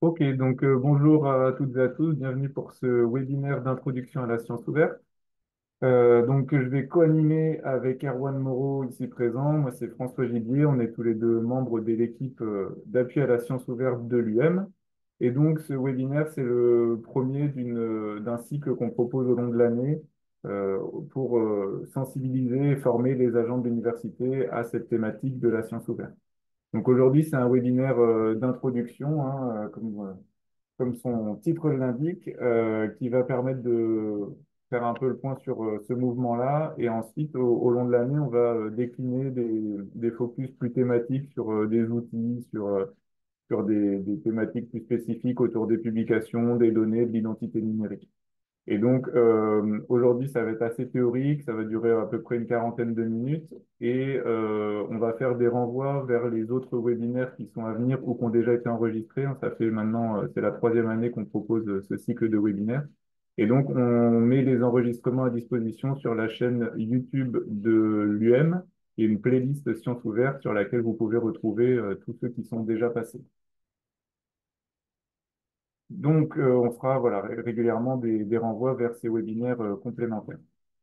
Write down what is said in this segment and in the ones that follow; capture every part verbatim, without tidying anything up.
Ok, donc euh, bonjour à toutes et à tous, bienvenue pour ce webinaire d'introduction à la science ouverte. Euh, donc je vais co-animer avec Erwan Moreau ici présent, moi c'est François Gibier, on est tous les deux membres de l'équipe euh, d'appui à la science ouverte de l'U M. Et donc ce webinaire c'est le premier d'une, euh, d'un cycle qu'on propose au long de l'année euh, pour euh, sensibiliser et former les agents de l'université à cette thématique de la science ouverte. Donc aujourd'hui c'est un webinaire euh, d'introduction, hein, euh, comme euh, comme son titre l'indique, euh, qui va permettre de faire un peu le point sur euh, ce mouvement-là. Et ensuite, au, au long de l'année, on va euh, décliner des, des focus plus thématiques sur euh, des outils, sur, euh, sur des, des thématiques plus spécifiques autour des publications, des données, de l'identité numérique. Et donc, euh, aujourd'hui, ça va être assez théorique, ça va durer à peu près une quarantaine de minutes et euh, on va faire des renvois vers les autres webinaires qui sont à venir ou qui ont déjà été enregistrés. Ça fait maintenant, euh, c'est la troisième année qu'on propose euh, ce cycle de webinaires. Et donc, on met les enregistrements à disposition sur la chaîne YouTube de l'U M et une playlist Sciences ouvertes sur laquelle vous pouvez retrouver euh, tous ceux qui sont déjà passés. Donc, euh, on fera voilà, ré- régulièrement des, des renvois vers ces webinaires euh, complémentaires.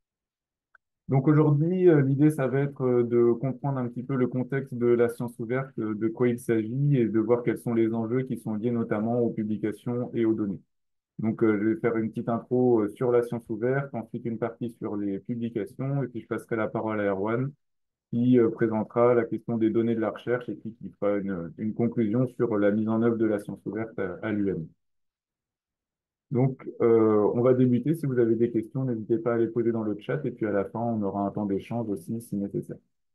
Donc aujourd'hui, euh, l'idée, ça va être euh, de comprendre un petit peu le contexte de la science ouverte, euh, de quoi il s'agit et de voir quels sont les enjeux qui sont liés notamment aux publications et aux données. Donc euh, je vais faire une petite intro euh, sur la science ouverte, ensuite une partie sur les publications et puis je passerai la parole à Erwan qui euh, présentera la question des données de la recherche et puis qui fera une, une conclusion sur la mise en œuvre de la science ouverte à, à l'U M. Donc, euh, on va débuter. Si vous avez des questions, n'hésitez pas à les poser dans le chat et puis à la fin, on aura un temps d'échange aussi si nécessaire.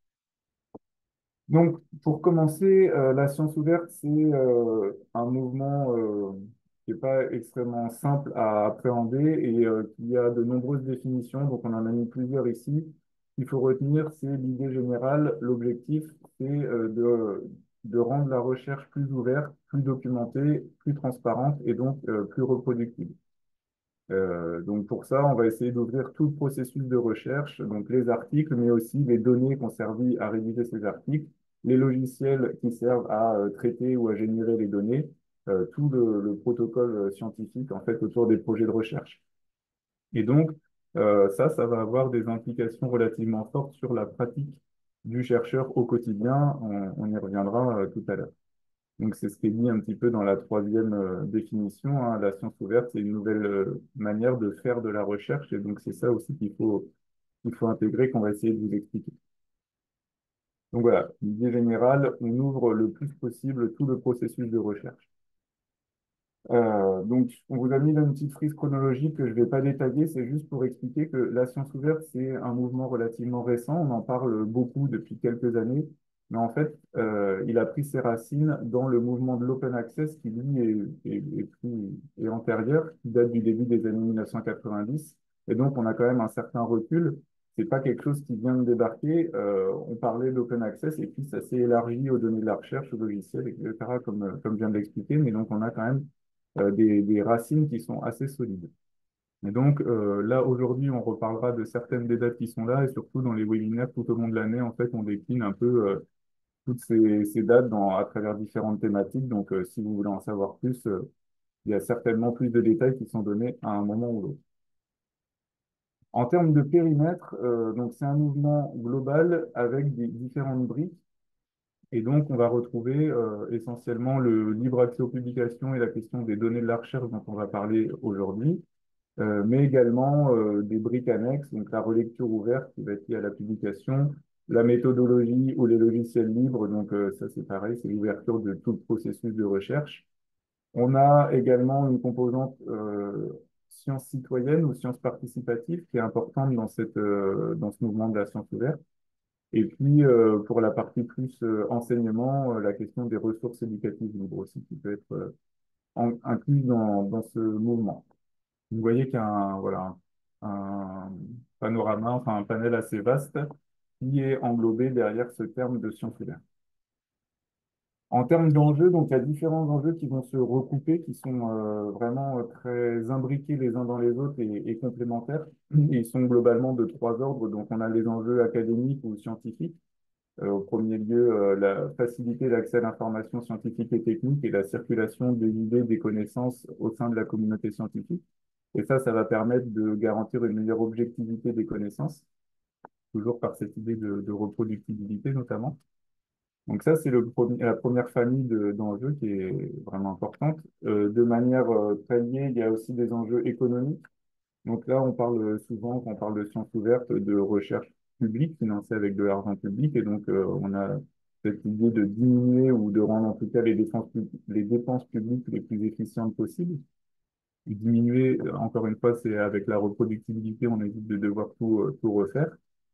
Donc, pour commencer, euh, la science ouverte, c'est euh, un mouvement euh, qui n'est pas extrêmement simple à appréhender et euh, qui a de nombreuses définitions. Donc, on en a mis plusieurs ici. Ce qu'il faut retenir, c'est l'idée générale. L'objectif, c'est euh, de, de rendre la recherche plus ouverte, plus documentée, plus transparente et donc euh, plus reproductible. Euh, donc pour ça, on va essayer d'ouvrir tout le processus de recherche, donc les articles, mais aussi les données qui ont servi à rédiger ces articles, les logiciels qui servent à euh, traiter ou à générer les données, euh, tout le, le protocole euh, scientifique en fait autour des projets de recherche. Et donc euh, ça, ça va avoir des implications relativement fortes sur la pratique du chercheur au quotidien. On, on y reviendra euh, tout à l'heure. Donc, c'est ce qui est dit un petit peu dans la troisième euh, définition, hein. La science ouverte, c'est une nouvelle euh, manière de faire de la recherche. Et donc, c'est ça aussi qu'il faut, qu'il faut intégrer, qu'on va essayer de vous expliquer. Donc, voilà, l'idée générale, on ouvre le plus possible tout le processus de recherche. Euh, donc, on vous a mis là une petite frise chronologique que je ne vais pas détailler, c'est juste pour expliquer que la science ouverte, c'est un mouvement relativement récent, on en parle beaucoup depuis quelques années, mais en fait, euh, il a pris ses racines dans le mouvement de l'open access qui, lui, est, est, est plus, est antérieur, qui date du début des années mille neuf cent quatre-vingt-dix, et donc on a quand même un certain recul. C'est pas quelque chose qui vient de débarquer. Euh, on parlait d'open access et puis ça s'est élargi aux données de la recherche, aux logiciels, et cetera, comme, comme je viens de l'expliquer, mais donc on a quand même euh, des, des racines qui sont assez solides. Et donc euh, là, aujourd'hui, on reparlera de certaines des dates qui sont là et surtout dans les webinaires tout au long de l'année, en fait, on décline un peu euh, toutes ces, ces dates dans, à travers différentes thématiques. Donc, euh, si vous voulez en savoir plus, euh, il y a certainement plus de détails qui sont donnés à un moment ou l'autre. En termes de périmètre, euh, donc c'est un mouvement global avec des différentes briques. Et donc, on va retrouver euh, essentiellement le libre accès aux publications et la question des données de la recherche dont on va parler aujourd'hui, euh, mais également euh, des briques annexes, donc la relecture ouverte qui va être liée à la publication, la méthodologie ou les logiciels libres, donc euh, ça c'est pareil, c'est l'ouverture de tout le processus de recherche. On a également une composante euh, science citoyenne ou science participative qui est importante dans cette, euh, dans ce mouvement de la science ouverte. Et puis, euh, pour la partie plus euh, enseignement, euh, la question des ressources éducatives libres aussi, qui peut être euh, en- incluse dans, dans ce mouvement. Vous voyez qu'il y a un, voilà, un panorama, enfin un panel assez vaste qui est englobé derrière ce terme de science ouverte. En termes d'enjeux, donc il y a différents enjeux qui vont se recouper, qui sont euh, vraiment euh, très imbriqués les uns dans les autres et, et complémentaires. Ils sont globalement de trois ordres. Donc on a les enjeux académiques ou scientifiques. Euh, au premier lieu, euh, la, faciliter l'accès à l'information scientifique et technique et la circulation des idées, des connaissances au sein de la communauté scientifique. Et ça, ça va permettre de garantir une meilleure objectivité des connaissances, toujours par cette idée de, de reproductibilité notamment. Donc ça, c'est le premier- la première famille de- d'enjeux qui est vraiment importante. Euh, de manière euh, très liée, il y a aussi des enjeux économiques. Donc là, on parle souvent, quand on parle de sciences ouvertes, de recherche publique financée avec de l'argent public. Et donc, euh, on a cette idée de diminuer ou de rendre en tout cas les dépenses, pub- les dépenses publiques les plus efficientes possibles. Diminuer, euh, encore une fois, c'est avec la reproductibilité, on évite de devoir tout, euh, tout refaire.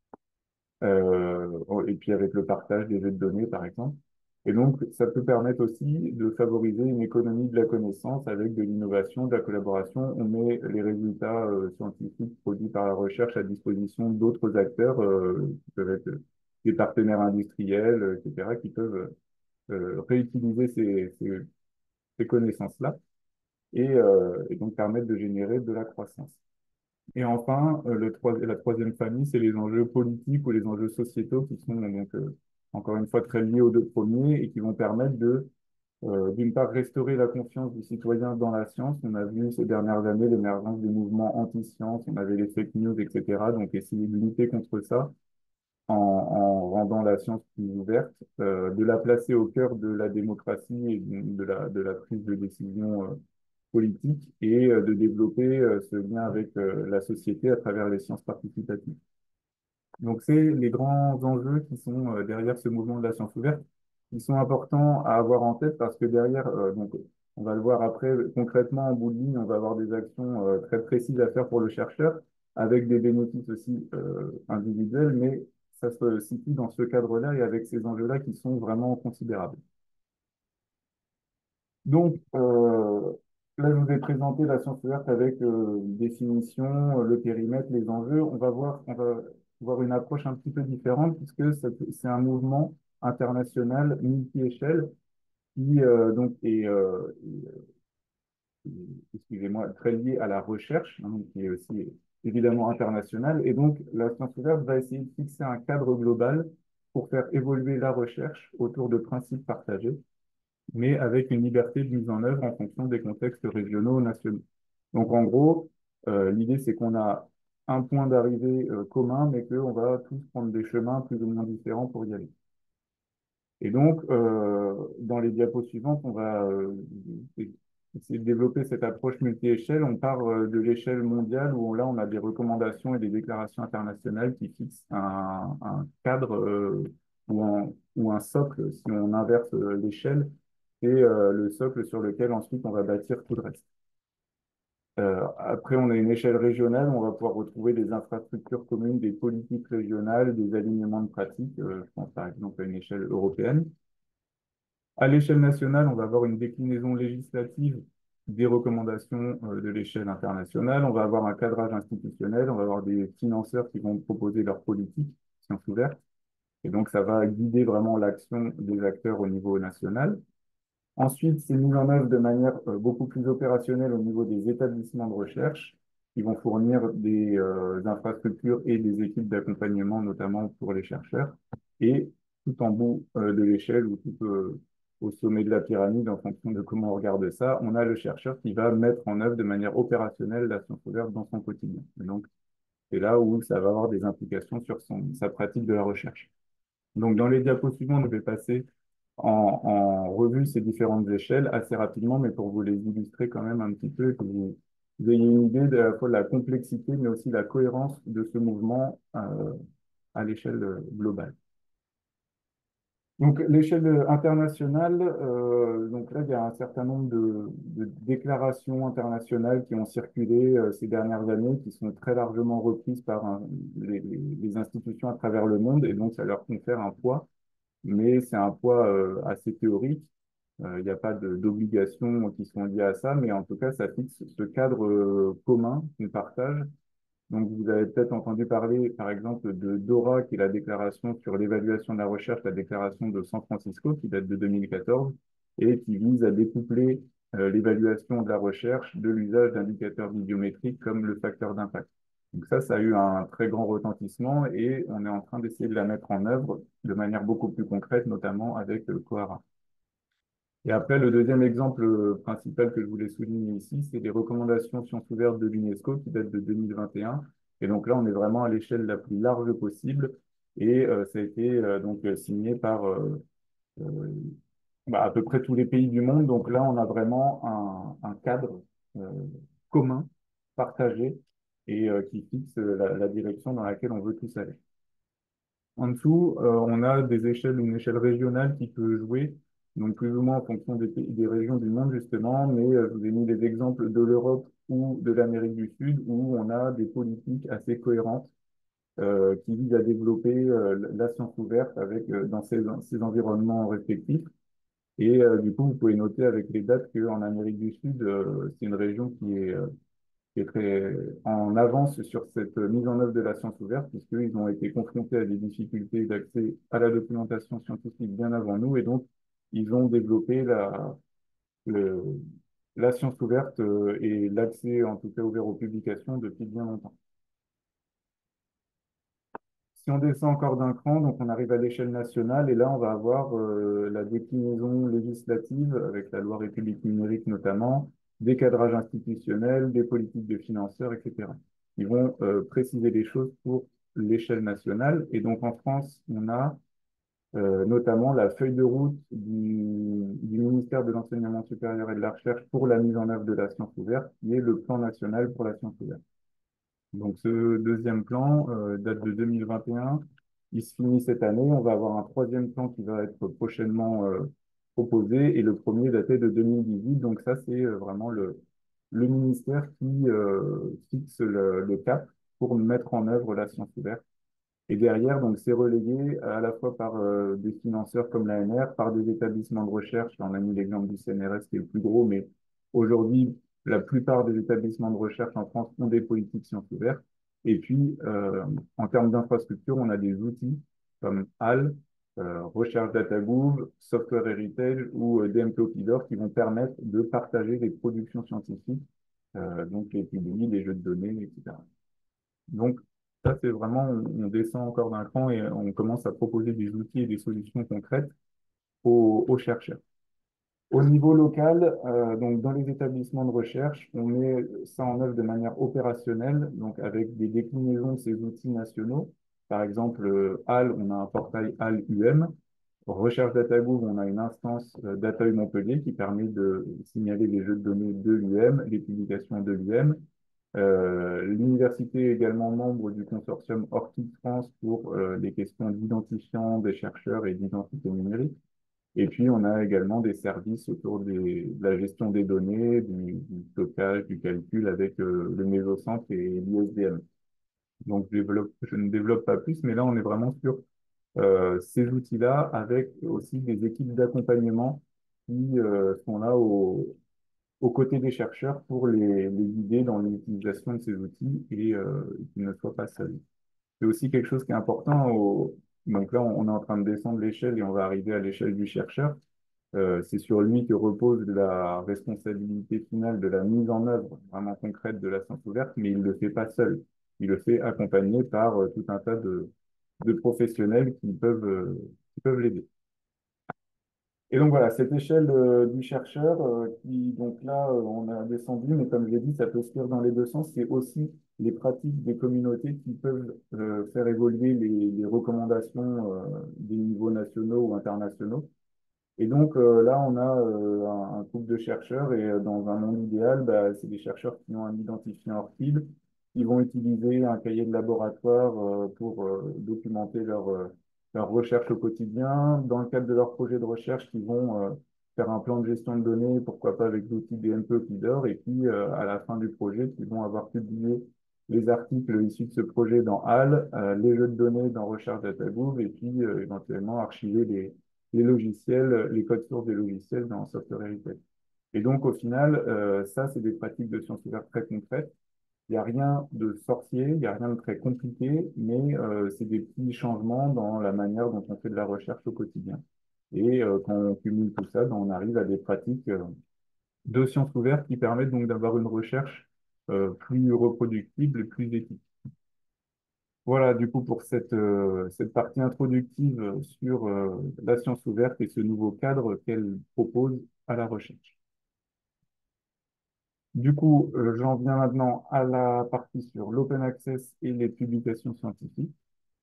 Euh, et puis avec le partage des jeux de données, par exemple. Et donc, ça peut permettre aussi de favoriser une économie de la connaissance avec de l'innovation, de la collaboration. On met les résultats euh, scientifiques produits par la recherche à disposition d'autres acteurs, euh, qui peuvent être des partenaires industriels, euh, et cetera, qui peuvent euh, réutiliser ces, ces, ces connaissances-là et, euh, et donc permettre de générer de la croissance. Et enfin, euh, le troi- la troisième famille, c'est les enjeux politiques ou les enjeux sociétaux qui sont donc euh, encore une fois très liés aux deux premiers et qui vont permettre de, euh, d'une part, restaurer la confiance du citoyen dans la science. On a vu ces dernières années l'émergence des mouvements anti-science, on avait les fake news, et cetera. Donc essayer de lutter contre ça en, en rendant la science plus ouverte, euh, de la placer au cœur de la démocratie et de, de la, de la prise de décision euh, politique et euh, de développer euh, ce lien avec euh, la société à travers les sciences participatives. Donc, c'est les grands enjeux qui sont euh, derrière ce mouvement de la science ouverte, qui sont importants à avoir en tête parce que derrière, euh, donc, on va le voir après, concrètement en bout de ligne, on va avoir des actions euh, très précises à faire pour le chercheur, avec des bénéfices aussi euh, individuels, mais ça se situe dans ce cadre-là et avec ces enjeux-là qui sont vraiment considérables. Donc, euh, là, je vous ai présenté la science ouverte avec euh, définition, euh, le périmètre, les enjeux. On va voir, on va voir une approche un petit peu différente puisque ça peut- c'est un mouvement international multi-échelle qui euh, donc est, euh, est, euh, excusez-moi, très lié à la recherche, hein, donc qui est aussi évidemment international. Et donc, la science ouverte va essayer de fixer un cadre global pour faire évoluer la recherche autour de principes partagés mais avec une liberté de mise en œuvre en fonction des contextes régionaux, nationaux. Donc en gros, euh, l'idée c'est qu'on a un point d'arrivée euh, commun, mais qu'on va tous prendre des chemins plus ou moins différents pour y aller. Et donc, euh, dans les diapos suivantes, on va euh, essayer de développer cette approche multi-échelle. On part euh, de l'échelle mondiale où là, on a des recommandations et des déclarations internationales qui fixent un, un cadre euh, ou, un, ou un socle, si on inverse euh, l'échelle, et euh, le socle sur lequel ensuite on va bâtir tout le reste. Euh, après, on a une échelle régionale, où on va pouvoir retrouver des infrastructures communes, des politiques régionales, des alignements de pratiques. Euh, je pense par exemple à une échelle européenne. À l'échelle nationale, on va avoir une déclinaison législative des recommandations euh, de l'échelle internationale. On va avoir un cadrage institutionnel, on va avoir des financeurs qui vont proposer leurs politiques, sciences ouvertes. Et donc, ça va guider vraiment l'action des acteurs au niveau national. Ensuite, c'est mis en œuvre de manière euh, beaucoup plus opérationnelle au niveau des établissements de recherche qui vont fournir des euh, infrastructures et des équipes d'accompagnement, notamment pour les chercheurs. Et tout en bout euh, de l'échelle ou tout euh, au sommet de la pyramide, en fonction de comment on regarde ça, on a le chercheur qui va mettre en œuvre de manière opérationnelle la science ouverte dans son quotidien. Et donc, c'est là où ça va avoir des implications sur son, sa pratique de la recherche. Donc, dans les diapos suivants, je vais passer en, en revue ces différentes échelles assez rapidement, mais pour vous les illustrer quand même un petit peu, que vous, vous ayez une idée de la fois de la complexité, mais aussi la cohérence de ce mouvement euh, à l'échelle euh, globale. Donc, l'échelle internationale, euh, donc là, il y a un certain nombre de, de déclarations internationales qui ont circulé euh, ces dernières années, qui sont très largement reprises par un- les, les- les institutions à travers le monde, et donc ça leur confère un poids, mais c'est un poids euh, assez théorique. Euh, Il n'y a pas de- d'obligations qui sont liées à ça, mais en tout cas, ça fixe ce cadre euh, commun qu'on partage. Donc, vous avez peut-être entendu parler, par exemple, de DORA, qui est la déclaration sur l'évaluation de la recherche, la déclaration de San Francisco, qui date de deux mille quatorze, et qui vise à découpler euh, l'évaluation de la recherche de l'usage d'indicateurs bibliométriques comme le facteur d'impact. Donc ça, ça a eu un très grand retentissement et on est en train d'essayer de la mettre en œuvre de manière beaucoup plus concrète, notamment avec euh, Kohara. Et après, le deuxième exemple euh, principal que je voulais souligner ici, c'est les recommandations sciences ouvertes de l'UNESCO qui datent de deux mille vingt et un. Et un. Et donc là, on est vraiment à l'échelle la plus large possible. Et euh, ça a été euh, donc euh, signé par euh, euh, bah, à peu près tous les pays du monde. Donc là, on a vraiment un, un cadre euh, commun, partagé, et euh, qui fixe euh, la, la direction dans laquelle on veut tous aller. En dessous, euh, on a des échelles, une échelle régionale qui peut jouer, donc plus ou moins en fonction des, pays- des régions du monde justement, mais euh, je vous ai mis des exemples de l'Europe ou de l'Amérique du Sud où on a des politiques assez cohérentes euh, qui visent à développer euh, la science ouverte avec, euh, dans ces, ces environnements respectifs. Et euh, du coup, vous pouvez noter avec les dates qu'en Amérique du Sud, euh, c'est une région qui est, euh, qui est très en avance sur cette mise en œuvre de la science ouverte, puisqu'ils ont été confrontés à des difficultés d'accès à la documentation scientifique bien avant nous, et donc ils ont développé la, le- la science ouverte euh, et l'accès, en tout cas ouvert aux publications, depuis bien longtemps. Si on descend encore d'un cran, donc on arrive à l'échelle nationale et là on va avoir euh, la déclinaison législative avec la loi République numérique notamment, des cadrages institutionnels, des politiques de financeurs, et cetera. Ils vont euh, préciser les choses pour l'échelle nationale et donc en France on a euh, notamment la feuille de route du, du ministère de l'Enseignement supérieur et de la Recherche pour la mise en œuvre de la science ouverte, qui est le plan national pour la science ouverte. Donc ce deuxième plan euh, date de deux mille vingt et un. Il se finit cette année. On va avoir un troisième plan qui va être prochainement euh, proposé et le premier daté de deux mille dix-huit. Donc ça, c'est euh, vraiment le, le ministère qui euh, fixe le, le cap pour mettre en œuvre la science ouverte. Et derrière, donc, c'est relayé à la fois par euh, des financeurs comme l'A N R, par des établissements de recherche. Là, on a mis l'exemple du C N R S qui est le plus gros, mais aujourd'hui, la plupart des établissements de recherche en France ont des politiques sciences ouvertes. Et puis, euh, en termes d'infrastructure, on a des outils comme H A L, euh, Recherche DataGouv, Software Heritage ou euh, D M P Open qui vont permettre de partager les productions scientifiques, euh, donc les épidémies, les jeux de données, et cetera. Donc, ça, c'est vraiment, on, on descend encore d'un cran et on commence à proposer des outils et des solutions concrètes aux, aux chercheurs. Au niveau local, euh, donc dans les établissements de recherche, on met ça en œuvre de manière opérationnelle, donc avec des déclinaisons de ces outils nationaux. Par exemple, euh, H A L, on a un portail H A L U M. Recherche DataGouv, on a une instance euh, DataU Montpellier qui permet de signaler les jeux de données de l'U M, les publications de l'U M. Euh, l'université est également membre du consortium ORCID France pour euh, les questions d'identifiant des chercheurs et d'identité numérique. Et puis, on a également des services autour des- de la gestion des données, du, du stockage, du calcul avec euh, le Mésocentre et l'I S D M. Donc, je, développe- je ne développe pas plus, mais là, on est vraiment sur euh, ces outils-là avec aussi des équipes d'accompagnement qui euh, sont là au, aux côtés des chercheurs pour les, les guider dans l'utilisation de ces outils et euh, qu'ils ne soient pas seuls. C'est aussi quelque chose qui est important. Au... Donc là, on, on est en train de descendre l'échelle et on va arriver à l'échelle du chercheur. Euh, c'est sur lui que repose la responsabilité finale de la mise en œuvre vraiment concrète de la science ouverte, mais il ne le fait pas seul. Il le fait accompagné par euh, tout un tas de, de professionnels qui peuvent, euh, qui peuvent l'aider. Et donc voilà, cette échelle euh, du chercheur, euh, qui donc là, euh, on a descendu, mais comme je l'ai dit, ça peut se faire dans les deux sens. C'est aussi les pratiques des communautés qui peuvent euh, faire évoluer les, les recommandations euh, des niveaux nationaux ou internationaux. Et donc euh, là, on a euh, un, un couple de chercheurs et euh, dans un monde idéal, bah, c'est des chercheurs qui ont un identifiant ORCID, qui vont utiliser un cahier de laboratoire euh, pour euh, documenter leur, euh, leur recherche au quotidien. Dans le cadre de leur projet de recherche, ils vont euh, faire un plan de gestion de données, pourquoi pas avec l'outil D M P Leader, et puis euh, à la fin du projet, ils vont avoir publié les articles issus de ce projet dans H A L, euh, les jeux de données dans Recherche DataGouv, et puis euh, éventuellement archiver les les logiciels, les codes sources des logiciels dans Software Heritage. Et donc, au final, euh, ça, c'est des pratiques de sciences ouvertes très concrètes. Il n'y a rien de sorcier, il n'y a rien de très compliqué, mais euh, c'est des petits changements dans la manière dont on fait de la recherche au quotidien. Et euh, quand on cumule tout ça, ben, on arrive à des pratiques euh, de sciences ouvertes qui permettent donc d'avoir une recherche euh, plus reproductible et plus éthique. Voilà, du coup, pour cette, euh, cette partie introductive sur euh, la science ouverte et ce nouveau cadre qu'elle propose à la recherche. Du coup, euh, j'en viens maintenant à la partie sur l'open access et les publications scientifiques.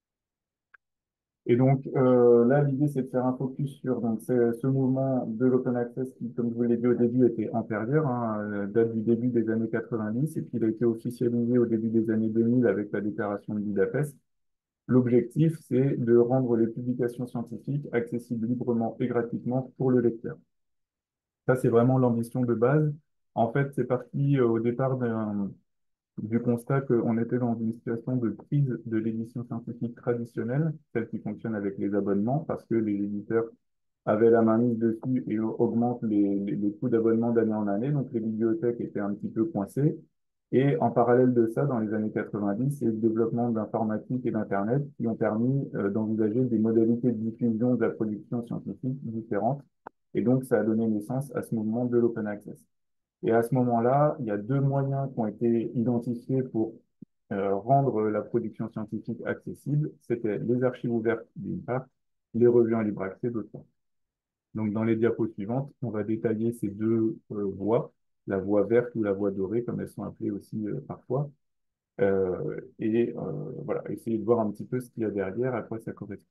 Et donc euh, là, l'idée, c'est de faire un focus sur donc, c'est- ce mouvement de l'open access qui, comme je vous l'ai dit au début, était antérieur, hein, euh, date du début des années quatre-vingt-dix, et puis il a été officialisé au début des années deux mille avec la déclaration de Budapest. L'objectif, c'est de rendre les publications scientifiques accessibles librement et gratuitement pour le lecteur. Ça, c'est vraiment l'ambition de base. En fait, c'est parti euh, au départ d'un du constat qu'on était dans une situation de crise de l'édition scientifique traditionnelle, celle qui fonctionne avec les abonnements, parce que les éditeurs avaient la main mise dessus et augmentent les, les, les coûts d'abonnement d'année en année, donc les bibliothèques étaient un petit peu coincées. Et en parallèle de ça, dans les années quatre-vingt-dix, c'est le développement d'informatique et d'Internet qui ont permis euh, d'envisager des modalités de diffusion de la production scientifique différentes. Et donc, ça a donné naissance à ce mouvement de l'open access. Et à ce moment-là, il y a deux moyens qui ont été identifiés pour euh, rendre la production scientifique accessible. C'était les archives ouvertes d'une part, les revues en libre accès d'autre part. Donc dans les diapos suivantes, on va détailler ces deux euh, voies, la voie verte ou la voie dorée, comme elles sont appelées aussi euh, parfois, euh, et euh, voilà, essayer de voir un petit peu ce qu'il y a derrière, à quoi ça correspond.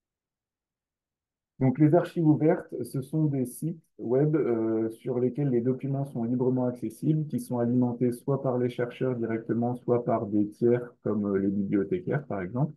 Donc, les archives ouvertes, ce sont des sites web euh, sur lesquels les documents sont librement accessibles, qui sont alimentés soit par les chercheurs directement, soit par des tiers comme euh, les bibliothécaires, par exemple,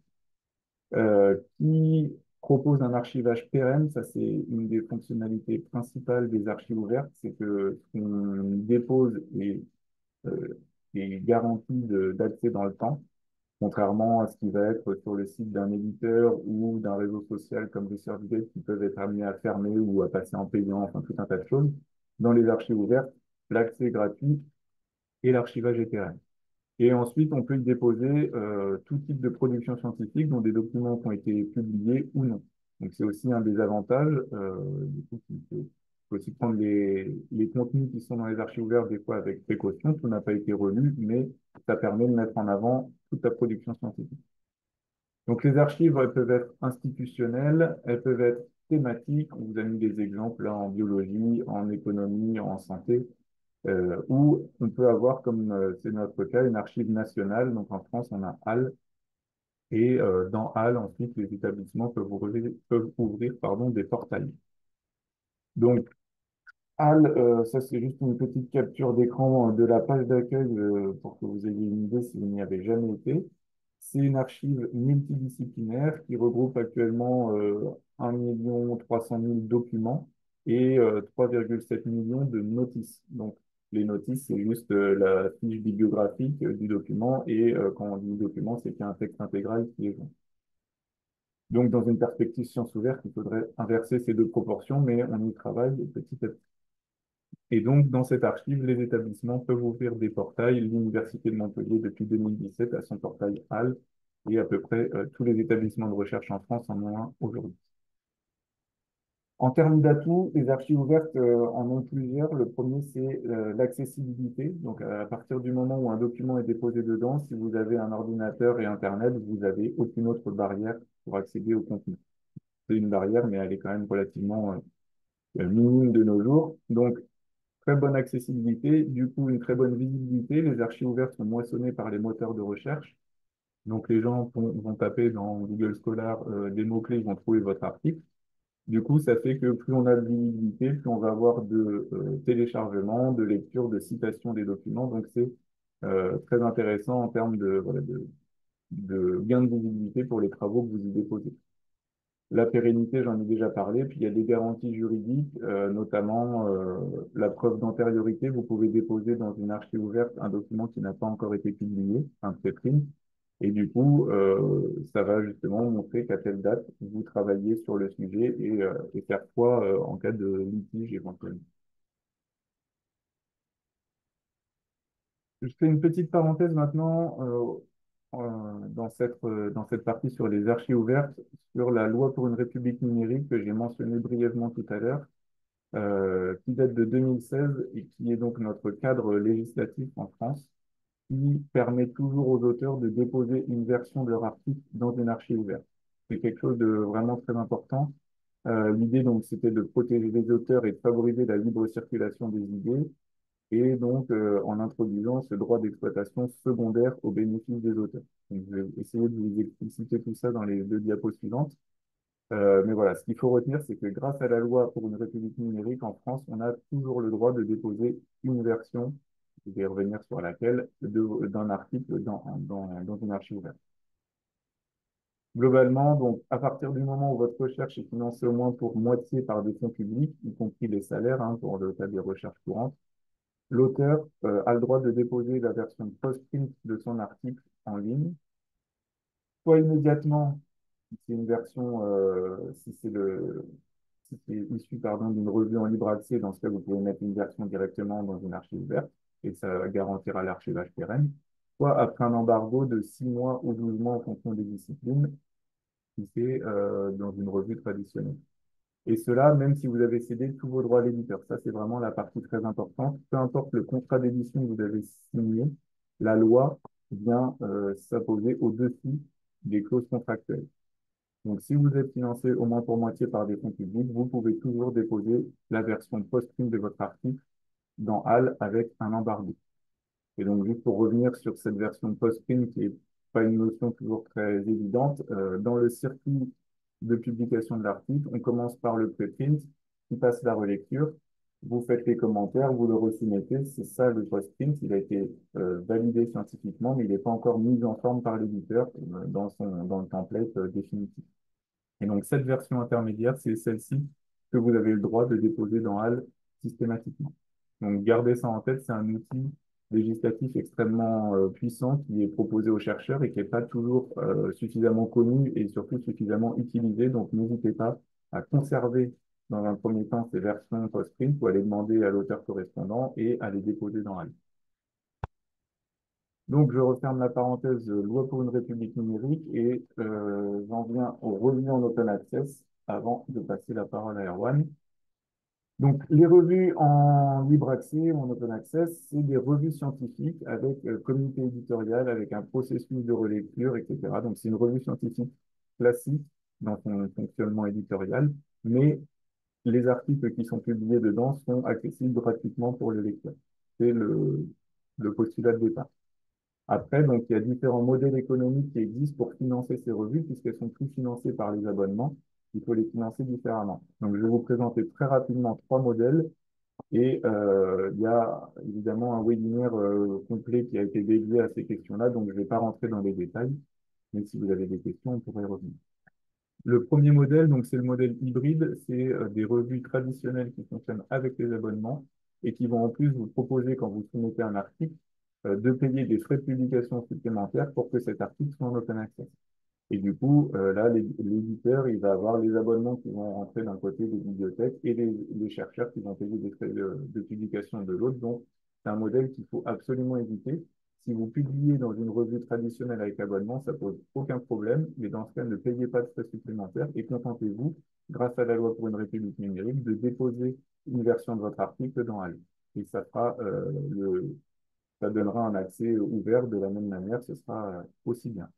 euh, qui proposent un archivage pérenne. Ça, c'est une des fonctionnalités principales des archives ouvertes, c'est que ce qu'on dépose est, euh, est garanti de- d'accès dans le temps. Contrairement à ce qui va être sur le site d'un éditeur ou d'un réseau social comme ResearchGate qui peuvent être amenés à fermer ou à passer en payant, enfin tout un tas de choses. Dans les archives ouvertes, l'accès est gratuit et l'archivage est pérenne. Et ensuite, on peut y déposer euh, tout type de production scientifique, dont des documents qui ont été publiés ou non. Donc c'est aussi un des avantages. Euh, du coup, il faut, il faut aussi prendre les, les contenus qui sont dans les archives ouvertes des fois avec précaution. Tout n'a pas été relu, mais ça permet de mettre en avant toute la production scientifique. Donc les archives, elles peuvent être institutionnelles, elles peuvent être thématiques. On vous a mis des exemples là, en biologie, en économie, en santé, euh, ou on peut avoir, comme euh, c'est notre cas, une archive nationale. Donc en France, on a H A L, et euh, dans H A L, ensuite, les établissements peuvent ouvrir, peuvent ouvrir pardon, des portails. Donc H A L, euh, ça c'est juste une petite capture d'écran de la page d'accueil euh, pour que vous ayez une idée si vous n'y avez jamais été. C'est une archive multidisciplinaire qui regroupe actuellement euh, un million trois cent mille documents et euh, trois virgule sept millions de notices. Donc les notices, c'est juste euh, la fiche bibliographique euh, du document et euh, quand on dit document, c'est qu'il y a un texte intégral qui est joint. Donc dans une perspective science ouverte, il faudrait inverser ces deux proportions, mais on y travaille petit à petit. Et donc, dans cette archive, les établissements peuvent ouvrir des portails. L'Université de Montpellier, depuis deux mille dix-sept, a son portail H A L, et à peu près euh, tous les établissements de recherche en France en ont un aujourd'hui. En termes d'atouts, les archives ouvertes euh, en ont plusieurs. Le premier, c'est euh, l'accessibilité. Donc, à partir du moment où un document est déposé dedans, si vous avez un ordinateur et Internet, vous n'avez aucune autre barrière pour accéder au contenu. C'est une barrière, mais elle est quand même relativement euh, minime de nos jours. Donc, très bonne accessibilité, du coup une très bonne visibilité. Les archives ouvertes sont moissonnées par les moteurs de recherche. Donc les gens vont, vont taper dans Google Scholar euh, des mots-clés, ils vont trouver votre article. Du coup, ça fait que plus on a de visibilité, plus on va avoir de euh, téléchargement, de lecture, de citation des documents. Donc c'est euh, très intéressant en termes de, voilà, de, de gain de visibilité pour les travaux que vous y déposez. La pérennité, j'en ai déjà parlé, puis il y a des garanties juridiques, euh, notamment euh, la preuve d'antériorité. Vous pouvez déposer dans une archive ouverte un document qui n'a pas encore été publié, un préprint, et du coup, euh, ça va justement montrer qu'à telle date, vous travaillez sur le sujet et, euh, et faire foi euh, en cas de litige éventuellement. Je fais une petite parenthèse maintenant euh, euh, dans cette, euh, dans cette partie sur les archives ouvertes, sur la loi pour une république numérique que j'ai mentionnée brièvement tout à l'heure, euh, qui date de deux mille seize et qui est donc notre cadre législatif en France. qui permet toujours aux auteurs de déposer une version de leur article dans une archive ouverte. C'est quelque chose de vraiment très important. Euh, l'idée, donc, c'était de protéger les auteurs et de favoriser la libre circulation des idées, et donc euh, en introduisant ce droit d'exploitation secondaire au bénéfice des auteurs. Donc, je vais essayer de vous expliciter tout ça dans les deux diapos suivantes. Euh, mais voilà, ce qu'il faut retenir, c'est que grâce à la loi pour une république numérique en France, on a toujours le droit de déposer une version, je vais revenir sur laquelle, de- d'un article dans, dans, dans une archive ouverte. Globalement, donc, à partir du moment où votre recherche est financée au moins pour moitié par des fonds publics, y compris les salaires, hein, pour le cas des recherches courantes, l'auteur euh, a le droit de déposer la version post-print de son article en ligne, soit immédiatement, si c'est une version, euh, si c'est le, si c'est issu, pardon, d'une revue en libre accès, dans ce cas, vous pouvez mettre une version directement dans une archive ouverte, et ça garantira l'archivage pérenne, soit après un embargo de six mois ou douze mois en fonction des disciplines, si c'est euh, dans une revue traditionnelle. Et cela, même si vous avez cédé tous vos droits à l'éditeur. Ça, c'est vraiment la partie très importante. Peu importe le contrat d'édition que vous avez signé, la loi vient euh, s'imposer au-dessus des clauses contractuelles. Donc, si vous êtes financé au moins pour moitié par des fonds publics, vous pouvez toujours déposer la version post-print de votre article dans H A L avec un embargo. Et donc, juste pour revenir sur cette version post-print, qui n'est pas une notion toujours très évidente, euh, dans le circuit de publication de l'article, on commence par le preprint, qui passe la relecture, vous faites les commentaires, vous le resoumettez, c'est ça le post-print, il a été euh, validé scientifiquement, mais il n'est pas encore mis en forme par l'éditeur euh, dans son, dans le template euh, définitif. Et donc, cette version intermédiaire, c'est celle-ci que vous avez le droit de déposer dans H A L systématiquement. Donc, gardez ça en tête, c'est un outil législatif extrêmement euh, puissant qui est proposé aux chercheurs et qui n'est pas toujours euh, suffisamment connu et surtout suffisamment utilisé. Donc, n'hésitez pas à conserver dans un premier temps ces versions post-print ou à les demander à l'auteur correspondant et à les déposer dans H A L. Donc, je referme la parenthèse euh, loi pour une république numérique et euh, j'en viens aux revues en open access avant de passer la parole à Erwan. Donc, les revues en libre accès ou en open access, c'est des revues scientifiques avec euh, comité éditorial, avec un processus de relecture, et cetera. Donc, c'est une revue scientifique classique dans son fonctionnement éditorial, mais les articles qui sont publiés dedans sont accessibles gratuitement pour les lecteurs. C'est le, le postulat de départ. Après, donc, il y a différents modèles économiques qui existent pour financer ces revues, puisqu'elles sont plus financées par les abonnements. Il faut les financer différemment. Donc, je vais vous présenter très rapidement trois modèles. Et euh, il y a évidemment un webinaire euh, complet qui a été dédié à ces questions-là, donc je ne vais pas rentrer dans les détails, mais si vous avez des questions, on pourrait y revenir. Le premier modèle, donc c'est le modèle hybride, c'est euh, des revues traditionnelles qui fonctionnent avec les abonnements et qui vont en plus vous proposer, quand vous soumettez un article, euh, de payer des frais de publication supplémentaires pour que cet article soit en open access. Et du coup, euh, là, l'éditeur, il va avoir les abonnements qui vont rentrer d'un côté des bibliothèques et les, les chercheurs qui vont payer des frais de, de publication de l'autre. Donc, c'est un modèle qu'il faut absolument éviter. Si vous publiez dans une revue traditionnelle avec abonnement, ça pose aucun problème. Mais dans ce cas, ne payez pas de frais supplémentaires et contentez-vous, grâce à la loi pour une république numérique, de déposer une version de votre article dans H A L. Et ça fera, euh, le, ça donnera un accès ouvert de la même manière, ce sera aussi bien.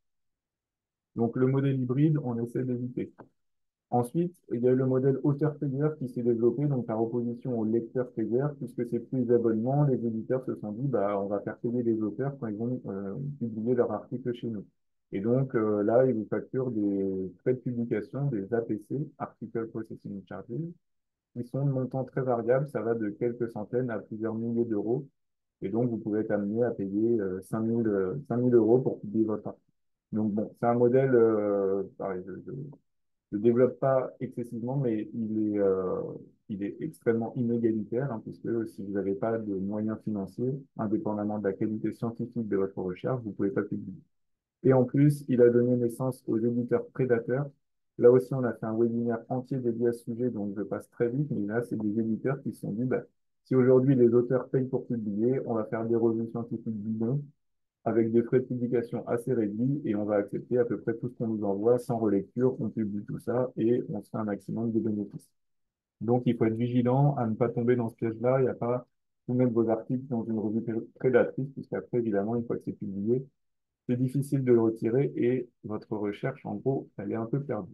Donc, le modèle hybride, on essaie d'éviter. Ensuite, il y a eu le modèle auteur-payeur qui s'est développé, donc par opposition au lecteur-payeur, puisque c'est plus d'abonnements, les éditeurs se sont dit, bah, on va faire payer les auteurs quand ils vont euh, publier leur article chez nous. Et donc euh, là, ils vous facturent des frais de publication, des A P C, Article Processing Charges, qui sont de montants très variables, ça va de quelques centaines à plusieurs milliers d'euros. Et donc, vous pouvez être amené à payer euh, cinq mille, euh, cinq mille euros pour publier votre article. Donc bon, c'est un modèle, euh, pareil, je ne développe pas excessivement, mais il est, euh, il est extrêmement inégalitaire, hein, puisque si vous n'avez pas de moyens financiers, indépendamment de la qualité scientifique de votre recherche, vous ne pouvez pas publier. Et en plus, il a donné naissance aux éditeurs prédateurs. Là aussi, on a fait un webinaire entier dédié à ce sujet, donc je passe très vite, mais là, c'est des éditeurs qui se sont dit, bah, si aujourd'hui les auteurs payent pour publier, on va faire des revues scientifiques bidons avec des frais de publication assez réduits et on va accepter à peu près tout ce qu'on nous envoie sans relecture, on publie tout ça et on se fait un maximum de bénéfices. Donc, il faut être vigilant à ne pas tomber dans ce piège-là et à pas soumettre vos articles dans une revue pré- prédatrice, puisqu'après, évidemment, une fois que c'est publié, c'est difficile de le retirer et votre recherche, en gros, elle est un peu perdue.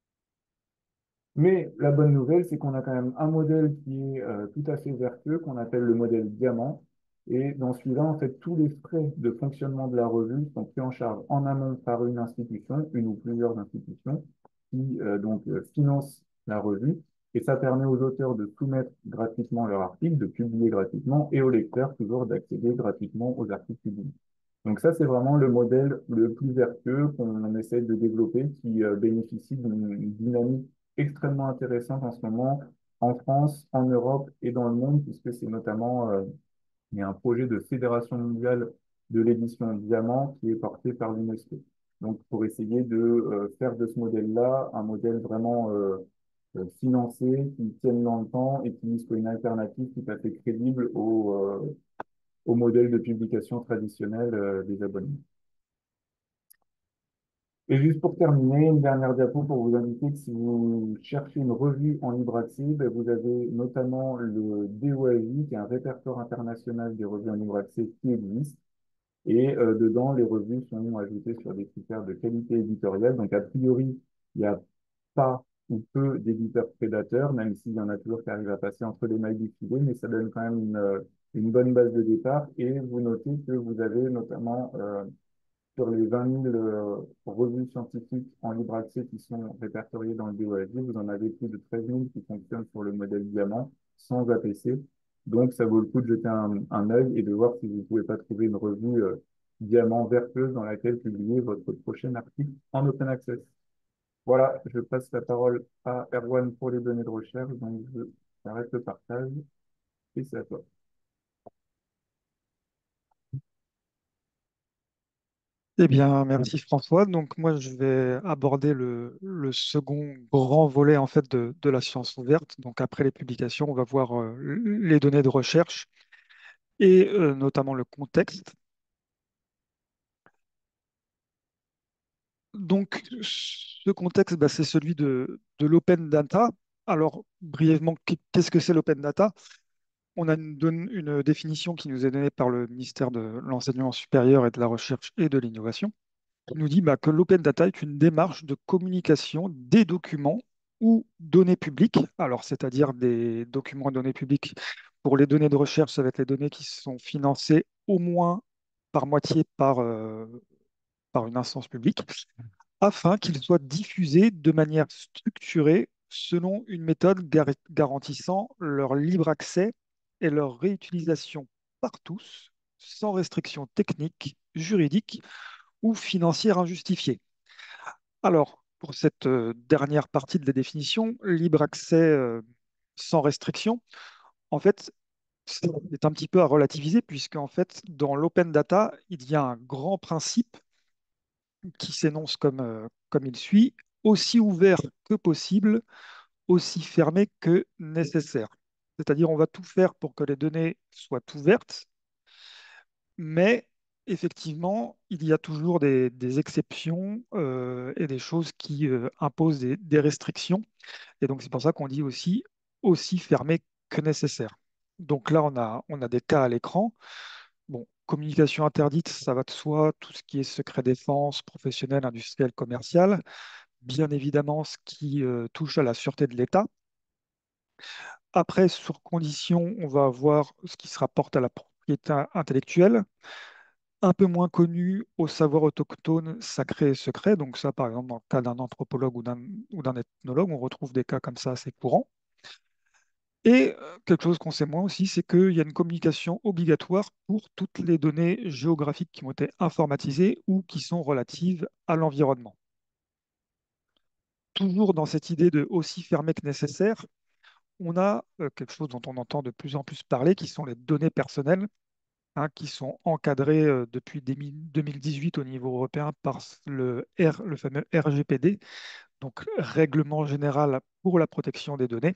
Mais la bonne nouvelle, c'est qu'on a quand même un modèle qui est euh, tout à fait vertueux, qu'on appelle le modèle diamant. Et dans celui-là, en fait, tous les frais de fonctionnement de la revue sont pris en charge en amont par une institution, une ou plusieurs institutions, qui euh, donc euh, financent la revue. Et ça permet aux auteurs de soumettre gratuitement leur article, de publier gratuitement, et aux lecteurs toujours d'accéder gratuitement aux articles publiés. Donc ça, c'est vraiment le modèle le plus vertueux qu'on essaie de développer, qui euh, bénéficie d'une dynamique extrêmement intéressante en ce moment en France, en Europe et dans le monde, puisque c'est notamment, euh, il y a un projet de fédération mondiale de l'édition diamant qui est porté par l'UNESCO. Donc, pour essayer de euh, faire de ce modèle-là un modèle vraiment euh, euh, financé, qui tienne dans le temps et qui soit une alternative tout à fait crédible au, euh, au modèle de publication traditionnel euh, des abonnés. Et juste pour terminer, une dernière diapo pour vous indiquer que si vous cherchez une revue en libre accès, ben, vous avez notamment le D O A J, qui est un répertoire international des revues en libre accès qui existe. Et euh, dedans, les revues sont ajoutées sur des critères de qualité éditoriale. Donc, a priori, il n'y a pas ou peu d'éditeurs prédateurs, même s'il y en a toujours qui arrivent à passer entre les mailles du filet, mais ça donne quand même une, euh, une bonne base de départ. Et vous notez que vous avez notamment euh, sur les vingt mille euh, revues scientifiques en libre accès qui sont répertoriées dans le D O A J, vous en avez plus de treize mille qui fonctionnent sur le modèle diamant sans A P C. Donc, ça vaut le coup de jeter un, un œil et de voir si vous ne pouvez pas trouver une revue euh, diamant vertueuse dans laquelle publier votre prochain article en open access. Voilà, je passe la parole à Erwan pour les données de recherche. Donc, je arrête le partage et c'est à toi. Eh bien, merci François. Donc moi, je vais aborder le, le second grand volet en fait de, de la science ouverte. Donc après les publications, on va voir euh, les données de recherche et euh, notamment le contexte. Donc ce contexte, bah, c'est celui de, de l'open data. Alors brièvement, qu'est-ce que c'est l'open data? On a une, donne- une définition qui nous est donnée par le ministère de l'Enseignement supérieur et de la Recherche et de l'Innovation, qui nous dit bah, que l'open data est une démarche de communication des documents ou données publiques. Alors, c'est-à-dire des documents et données publiques. Pour les données de recherche, ça va être les données qui sont financées au moins par moitié par, euh, par une instance publique, afin qu'ils soient diffusés de manière structurée selon une méthode gar- garantissant leur libre accès et leur réutilisation par tous, sans restriction technique, juridique ou financière injustifiée. Alors, pour cette euh, dernière partie de la définition, libre accès euh, sans restriction, en fait, c'est un petit peu à relativiser puisque en fait, dans l'open data, il y a un grand principe qui s'énonce comme, euh, comme il suit, aussi ouvert que possible, aussi fermé que nécessaire. C'est-à-dire, on va tout faire pour que les données soient ouvertes, mais effectivement, il y a toujours des, des exceptions euh, et des choses qui euh, imposent des, des restrictions. Et donc, c'est pour ça qu'on dit aussi aussi fermé que nécessaire. Donc là, on a, on a des cas à l'écran. Bon, communication interdite, ça va de soi, tout ce qui est secret défense, professionnel, industriel, commercial. Bien évidemment, ce qui euh, touche à la sûreté de l'État. Après, sur condition, on va avoir ce qui se rapporte à la propriété intellectuelle. Un peu moins connu au savoir autochtone, sacré et secret. Donc ça, par exemple, dans le cas d'un anthropologue ou d'un ou d'un ethnologue, on retrouve des cas comme ça assez courants. Et euh, quelque chose qu'on sait moins aussi, c'est qu'il y a une communication obligatoire pour toutes les données géographiques qui ont été informatisées ou qui sont relatives à l'environnement. Toujours dans cette idée de aussi fermé que nécessaire, on a euh, quelque chose dont on entend de plus en plus parler, qui sont les données personnelles, hein, qui sont encadrées euh, depuis deux mille dix-huit au niveau européen par le, R, le fameux R G P D, donc Règlement général pour la protection des données.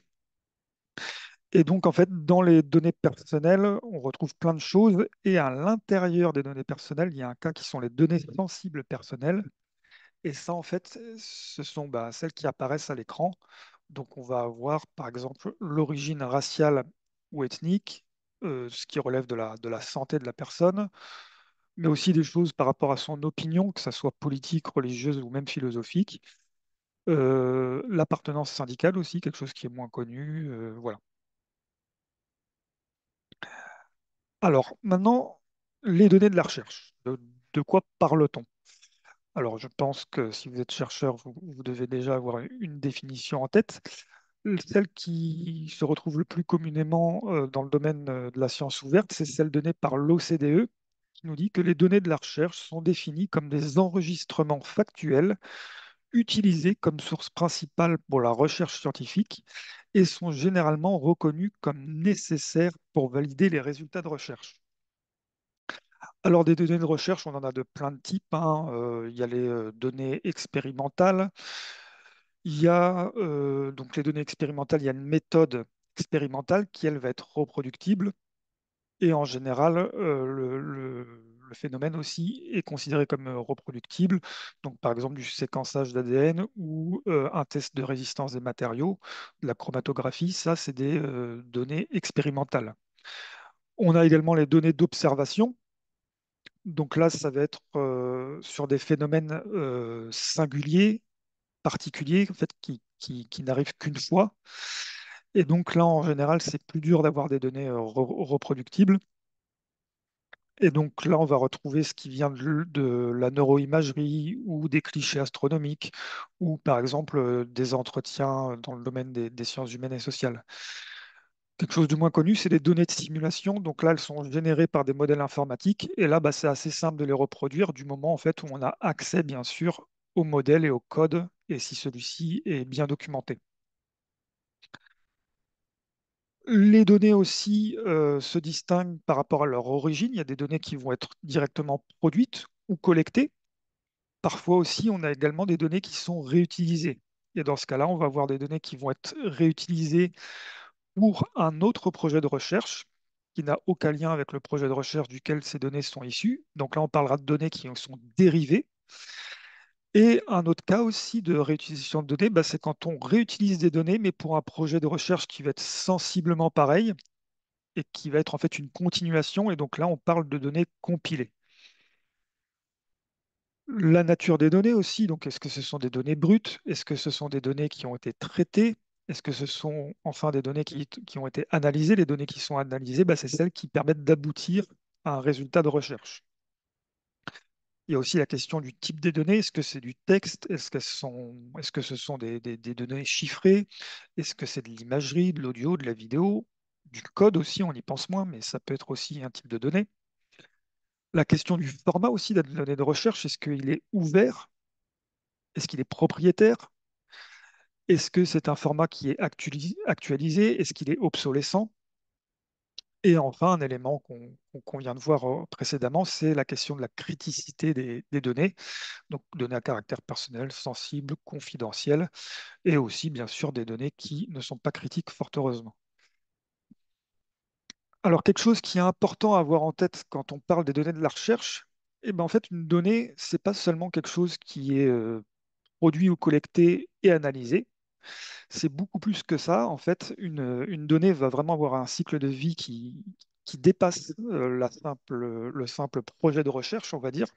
Et donc, en fait, dans les données personnelles, on retrouve plein de choses. Et à l'intérieur des données personnelles, il y a un cas qui sont les données sensibles personnelles. Et ça, en fait, ce sont bah, celles qui apparaissent à l'écran. Donc, on va avoir, par exemple, l'origine raciale ou ethnique, euh, ce qui relève de la, de la santé de la personne, mais aussi des choses par rapport à son opinion, que ça soit politique, religieuse ou même philosophique. Euh, l'appartenance syndicale aussi, quelque chose qui est moins connu. Euh, voilà. Alors maintenant, les données de la recherche. De, de quoi parle-t-on? Alors je pense que si vous êtes chercheur, vous, vous devez déjà avoir une définition en tête. Celle qui se retrouve le plus communément euh, dans le domaine euh, de la science ouverte, c'est celle donnée par l'O C D E, qui nous dit que les données de la recherche sont définies comme des enregistrements factuels utilisés comme source principale pour la recherche scientifique et sont généralement reconnus comme nécessaires pour valider les résultats de recherche. Alors, des données de recherche, on en a de plein de types, hein. Euh, il y a les euh, données expérimentales. Il y a euh, donc les données expérimentales, il y a une méthode expérimentale qui, elle, va être reproductible. Et en général, euh, le, le- le phénomène aussi est considéré comme euh, reproductible. Donc, par exemple, du séquençage d'A D N ou euh, un test de résistance des matériaux, de la chromatographie, ça, c'est des euh, données expérimentales. On a également les données d'observation. Donc là, ça va être euh, sur des phénomènes euh, singuliers, particuliers, en fait, qui, qui, qui n'arrivent qu'une fois. Et donc là, en général, c'est plus dur d'avoir des données euh, re- reproductibles. Et donc là, on va retrouver ce qui vient de, de la neuroimagerie ou des clichés astronomiques ou par exemple euh, des entretiens dans le domaine des, des sciences humaines et sociales. Quelque chose de moins connu, c'est les données de simulation. Donc là, elles sont générées par des modèles informatiques. Et là, bah, c'est assez simple de les reproduire du moment en fait, où on a accès, bien sûr, au modèle et au code, et si celui-ci est bien documenté. Les données aussi euh, se distinguent par rapport à leur origine. Il y a des données qui vont être directement produites ou collectées. Parfois aussi, on a également des données qui sont réutilisées. Et dans ce cas-là, on va avoir des données qui vont être réutilisées pour un autre projet de recherche qui n'a aucun lien avec le projet de recherche duquel ces données sont issues. Donc là, on parlera de données qui en sont dérivées. Et un autre cas aussi de réutilisation de données, bah, c'est quand on réutilise des données, mais pour un projet de recherche qui va être sensiblement pareil et qui va être en fait une continuation. Et donc là, on parle de données compilées. La nature des données aussi, donc est-ce que ce sont des données brutes? Est-ce que ce sont des données qui ont été traitées? Est-ce que ce sont enfin des données qui, qui ont été analysées? Les données qui sont analysées, bah, c'est celles qui permettent d'aboutir à un résultat de recherche. Il y a aussi la question du type des données. Est-ce que c'est du texte? Est-ce qu'elles sont, est-ce que ce sont des, des- des données chiffrées? Est-ce que c'est de l'imagerie, de l'audio, de la vidéo? Du code aussi, on y pense moins, mais ça peut être aussi un type de données. La question du format aussi de la donnée de recherche, est-ce qu'il est ouvert? Est-ce qu'il est propriétaire? Est-ce que c'est un format qui est actualis- actualisé? Est-ce qu'il est obsolescent? Et enfin, un élément qu'on qu'on- qu'on vient de voir euh, précédemment, c'est la question de la criticité des, des données, donc données à caractère personnel, sensible, confidentiel, et aussi bien sûr des données qui ne sont pas critiques, fort heureusement. Alors quelque chose qui est important à avoir en tête quand on parle des données de la recherche, eh ben, en fait, une donnée, c'est pas seulement quelque chose qui est euh, produit ou collecté et analysé. C'est beaucoup plus que ça. En fait, une, une donnée va vraiment avoir un cycle de vie qui, qui dépasse euh, la simple, le simple projet de recherche, on va dire,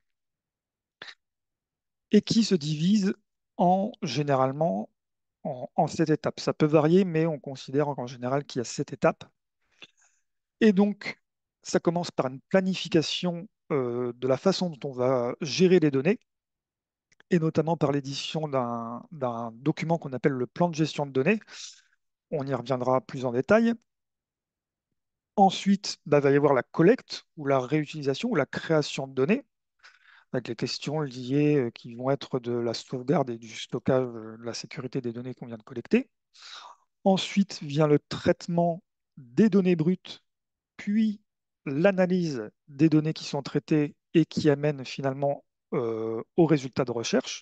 et qui se divise en généralement en, en sept étapes. Ça peut varier, mais on considère en général qu'il y a sept étapes. Et donc, ça commence par une planification euh, de la façon dont on va gérer les données, et notamment par l'édition d'un d'un document qu'on appelle le plan de gestion de données. On y reviendra plus en détail. Ensuite, bah, va y avoir la collecte ou la réutilisation ou la création de données, avec les questions liées euh, qui vont être de la sauvegarde et du stockage, euh, de la sécurité des données qu'on vient de collecter. Ensuite vient le traitement des données brutes, puis l'analyse des données qui sont traitées et qui amènent finalement euh, aux résultats de recherche.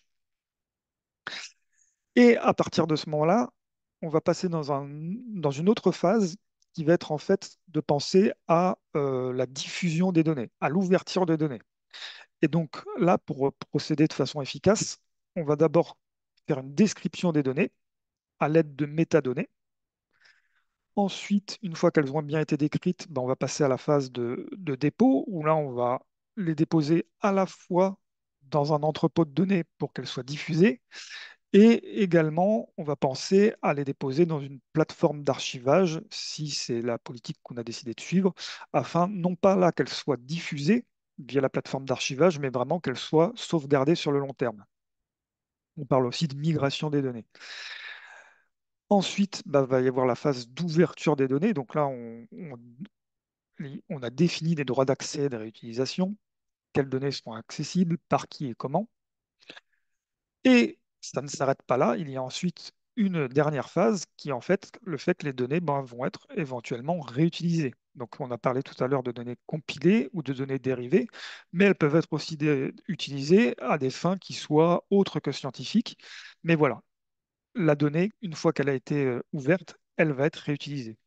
Et à partir de ce moment-là, on va passer dans un, dans une autre phase qui va être en fait de penser à euh, la diffusion des données, à l'ouverture des données. Et donc là, pour procéder de façon efficace, on va d'abord faire une description des données à l'aide de métadonnées. Ensuite, une fois qu'elles ont bien été décrites, ben, on va passer à la phase de, de dépôt, où là, on va les déposer à la fois dans un entrepôt de données pour qu'elles soient diffusées, et également, on va penser à les déposer dans une plateforme d'archivage, si c'est la politique qu'on a décidé de suivre, afin non pas là qu'elles soient diffusées via la plateforme d'archivage, mais vraiment qu'elles soient sauvegardées sur le long terme. On parle aussi de migration des données. Ensuite, bah, va y avoir la phase d'ouverture des données. Donc là, on, on- on a défini des droits d'accès et de réutilisation, quelles données seront accessibles, par qui et comment. Et ça ne s'arrête pas là, il y a ensuite une dernière phase qui est en fait le fait que les données ben, vont être éventuellement réutilisées. Donc on a parlé tout à l'heure de données compilées ou de données dérivées, mais elles peuvent être aussi dé- utilisées à des fins qui soient autres que scientifiques. Mais voilà, la donnée, une fois qu'elle a été euh, ouverte, elle va être réutilisée.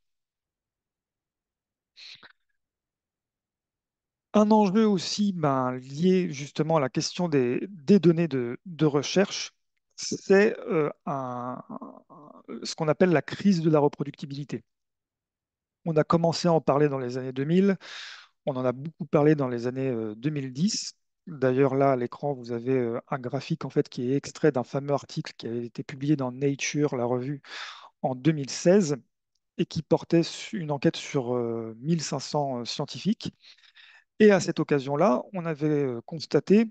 Un enjeu aussi ben, lié justement à la question des, des données de, de recherche, c'est euh, un- un- ce qu'on appelle la crise de la reproductibilité. On a commencé à en parler dans les années deux mille, on en a beaucoup parlé dans les années euh, deux mille dix. D'ailleurs, là, à l'écran, vous avez euh, un graphique en fait, qui est extrait d'un fameux article qui avait été publié dans Nature, la revue, en deux mille seize, et qui portait su- une enquête sur euh, mille cinq cents euh, scientifiques. Et à cette occasion-là, on avait euh, constaté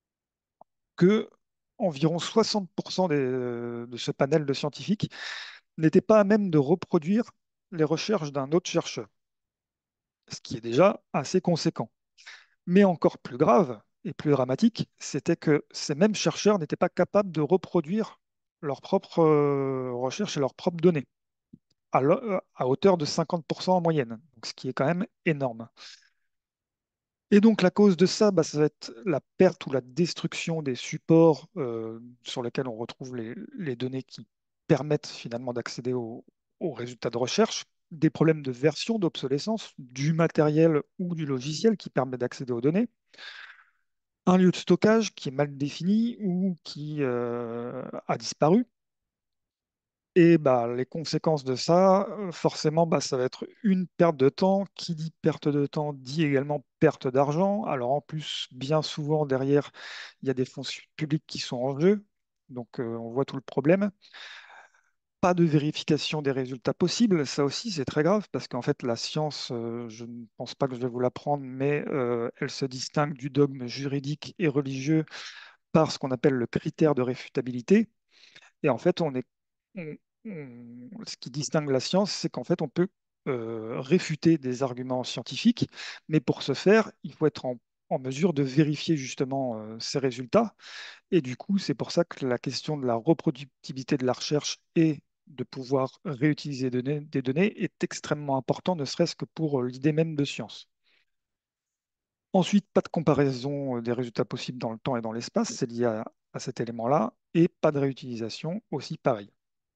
que environ soixante pour cent des, euh, de ce panel de scientifiques n'étaient pas à même de reproduire les recherches d'un autre chercheur, ce qui est déjà assez conséquent. Mais encore plus grave et plus dramatique, c'était que ces mêmes chercheurs n'étaient pas capables de reproduire leurs propres euh, recherches et leurs propres données, à, lo- euh, à hauteur de cinquante pour cent en moyenne, donc ce qui est quand même énorme. Et donc la cause de ça, bah, ça va être la perte ou la destruction des supports euh, sur lesquels on retrouve les, les données qui permettent finalement d'accéder aux, aux résultats de recherche, des problèmes de version, d'obsolescence, du matériel ou du logiciel qui permet d'accéder aux données, un lieu de stockage qui est mal défini ou qui euh, a disparu. Et bah, les conséquences de ça, euh, forcément, bah, ça va être une perte de temps. Qui dit perte de temps dit également perte d'argent. Alors en plus, bien souvent, derrière, il y a des fonds su- publics qui sont en jeu. Donc euh, on voit tout le problème. Pas de vérification des résultats possibles. Ça aussi, c'est très grave parce qu'en fait, la science, euh, je ne pense pas que je vais vous l'apprendre, mais euh, elle se distingue du dogme juridique et religieux par ce qu'on appelle le critère de réfutabilité. Et en fait, on est, on- on- ce qui distingue la science, c'est qu'en fait, on peut euh, réfuter des arguments scientifiques, mais pour ce faire, il faut être en, en mesure de vérifier justement euh, ces résultats. Et du coup, c'est pour ça que la question de la reproductibilité de la recherche et de pouvoir réutiliser des données, des données est extrêmement important, ne serait-ce que pour euh, l'idée même de science. Ensuite, pas de comparaison euh, des résultats possibles dans le temps et dans l'espace, c'est lié à, à cet élément-là, et pas de réutilisation, aussi pareil.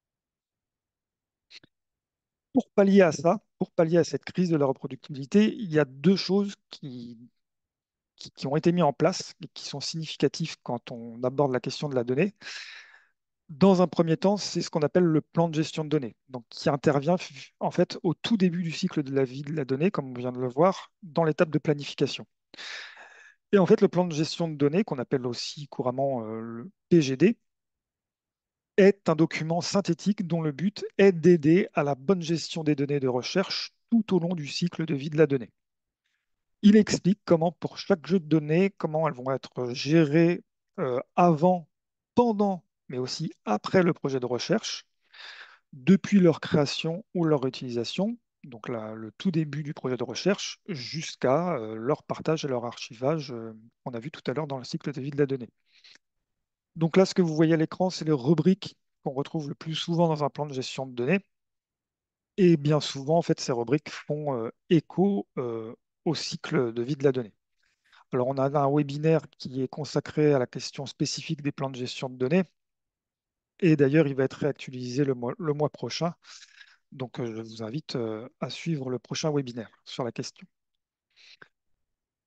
Pour pallier à ça, pour pallier à cette crise de la reproductibilité, il y a deux choses qui, qui, qui ont été mises en place et qui sont significatives quand on aborde la question de la donnée. Dans un premier temps, c'est ce qu'on appelle le plan de gestion de données, donc qui intervient f- en fait au tout début du cycle de la vie de la donnée, comme on vient de le voir, dans l'étape de planification. Et en fait, le plan de gestion de données, qu'on appelle aussi couramment euh, le P G D, est un document synthétique dont le but est d'aider à la bonne gestion des données de recherche tout au long du cycle de vie de la donnée. Il explique comment, pour chaque jeu de données, comment elles vont être gérées euh, avant, pendant, mais aussi après le projet de recherche, depuis leur création ou leur utilisation, donc la- le tout début du projet de recherche, jusqu'à euh, leur partage et leur archivage, euh, qu'on a vu tout à l'heure dans le cycle de vie de la donnée. Donc là, ce que vous voyez à l'écran, c'est les rubriques qu'on retrouve le plus souvent dans un plan de gestion de données. Et bien souvent, en fait, ces rubriques font euh, écho euh, au cycle de vie de la donnée. Alors, on a un webinaire qui est consacré à la question spécifique des plans de gestion de données. Et d'ailleurs, il va être réactualisé le mois, le mois prochain. Donc, euh, je vous invite euh, à suivre le prochain webinaire sur la question.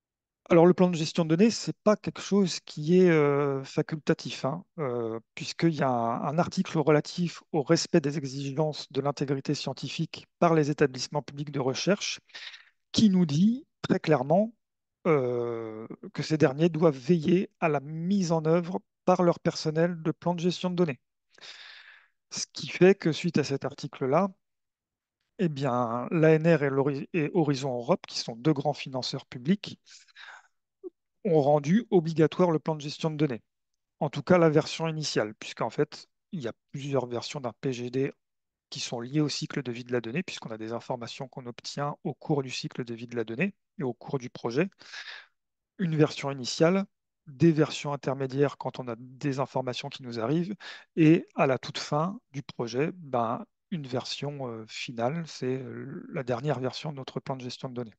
Alors, le plan de gestion de données, c'est pas quelque chose qui est euh, facultatif, hein, euh, puisqu'il y a un, un article relatif au respect des exigences de l'intégrité scientifique par les établissements publics de recherche qui nous dit très clairement euh, que ces derniers doivent veiller à la mise en œuvre par leur personnel de plans de gestion de données. Ce qui fait que suite à cet article-là, eh bien, l'A N R et, l'Hori- et Horizon Europe, qui sont deux grands financeurs publics, ont rendu obligatoire le plan de gestion de données. En tout cas, la version initiale, puisqu'en fait, il y a plusieurs versions d'un P G D qui sont liées au cycle de vie de la donnée, puisqu'on a des informations qu'on obtient au cours du cycle de vie de la donnée et au cours du projet. Une version initiale, des versions intermédiaires quand on a des informations qui nous arrivent, et à la toute fin du projet, ben, une version euh, finale, c'est euh, la dernière version de notre plan de gestion de données.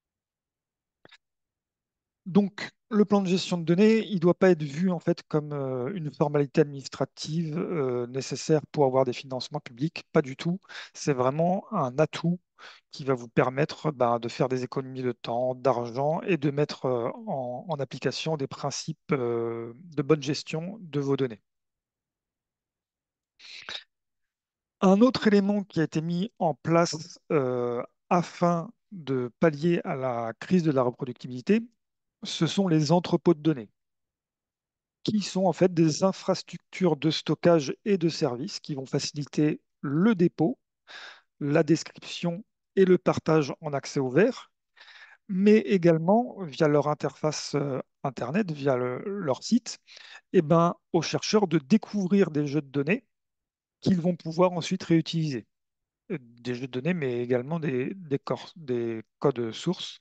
Donc, le plan de gestion de données, il ne doit pas être vu en fait comme euh, une formalité administrative euh, nécessaire pour avoir des financements publics. Pas du tout. C'est vraiment un atout qui va vous permettre bah, de faire des économies de temps, d'argent et de mettre euh, en, en application des principes euh, de bonne gestion de vos données. Un autre élément qui a été mis en place euh, afin de pallier à la crise de la reproductibilité, ce sont les entrepôts de données, qui sont en fait des infrastructures de stockage et de services qui vont faciliter le dépôt, la description et le partage en accès ouvert, mais également via leur interface euh, Internet, via le- leur site, et ben, aux chercheurs de découvrir des jeux de données qu'ils vont pouvoir ensuite réutiliser. Euh, Des jeux de données, mais également des, des, corps- des codes sources.